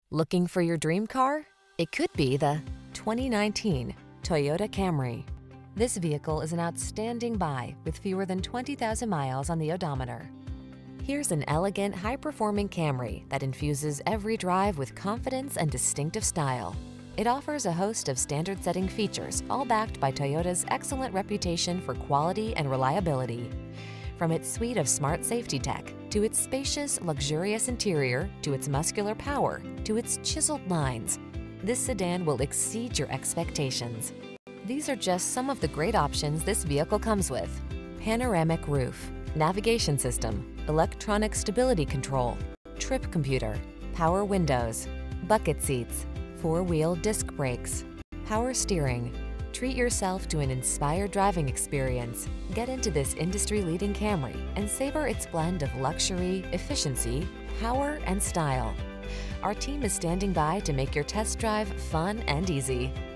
Looking for your dream car? It could be the 2019 Toyota Camry. This vehicle is an outstanding buy with fewer than 20,000 miles on the odometer. Here's an elegant, high-performing Camry that infuses every drive with confidence and distinctive style. It offers a host of standard-setting features, all backed by Toyota's excellent reputation for quality and reliability. From its suite of smart safety tech, to its spacious, luxurious interior, to its muscular power, to its chiseled lines, this sedan will exceed your expectations. These are just some of the great options this vehicle comes with: panoramic roof, navigation system, electronic stability control, trip computer, power windows, bucket seats, four-wheel disc brakes, power steering. Treat yourself to an inspired driving experience. Get into this industry-leading Camry and savor its blend of luxury, efficiency, power, and style. Our team is standing by to make your test drive fun and easy.